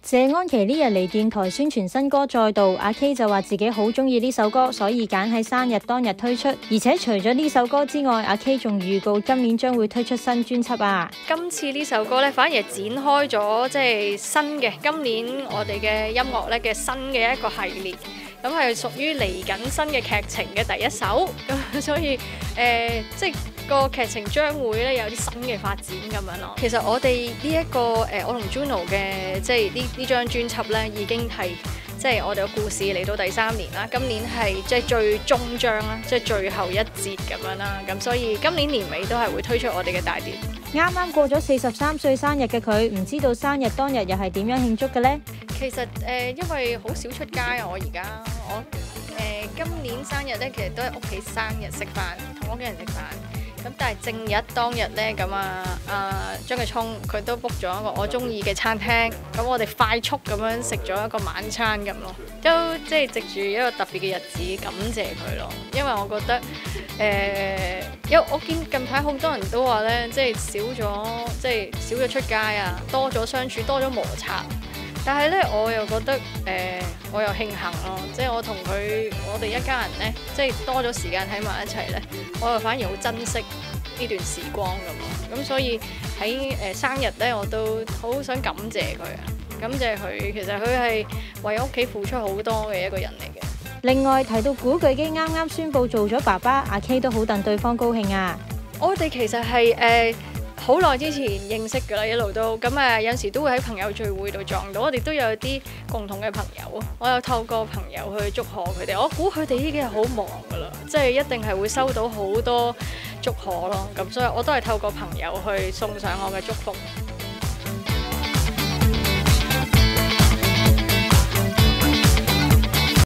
謝安琪呢日嚟電台宣傳新歌《再度》，阿 K 就話自己好中意呢首歌，所以揀喺生日當日推出。而且除咗呢首歌之外，阿 K 仲預告今年將會推出新專輯啊！ 今次呢首歌咧，反而係展開咗即係新嘅今年我哋嘅音樂咧嘅新嘅一個系列。咁係屬於嚟緊新嘅劇情嘅第一首，咁所以即係個劇情將會咧有啲新嘅發展咁樣咯。其實我哋呢一個我同 Juno 嘅即係呢張專輯咧，已經係即係我哋個故事嚟到第3年啦。今年係即係最終章啦，即係最後一節咁樣啦。咁所以今年年尾都係會推出我哋嘅大碟。 啱啱過咗43歲生日嘅佢，唔知道生日當日又係點樣慶祝嘅呢？ 其實因為好少出街啊，我今年生日咧，其實都係屋企生日食飯，同屋企人食飯。咁但係正日當日咧，咁張繼聰佢都 book 咗一個我中意嘅餐廳，咁我哋快速咁樣食咗一個晚餐咁咯，都即係藉住一個特別嘅日子感謝佢咯。因為我覺得因為我見近排好多人都話咧，即係少咗出街啊，多咗相處，多咗摩擦。但係咧，我又覺得我又慶幸咯，即係我哋一家人咧，即係多咗時間喺埋一齊咧，我又反而好珍惜呢段時光咁咯。咁所以喺生日咧，我都好想感謝佢啊，感謝佢。其實佢係為屋企付出好多嘅一個人嚟嘅。 另外提到古巨基啱啱宣布做咗爸爸，阿 K 都好戥對方高興啊！ 我哋其實係好耐之前認識㗎啦，一路都咁有時都會喺朋友聚會度撞到，我哋都有啲共同嘅朋友，我有透過朋友去祝賀佢哋。我估佢哋呢幾日好忙㗎啦，即係一定係會收到好多祝賀咯。咁所以我都係透過朋友去送上我嘅祝福。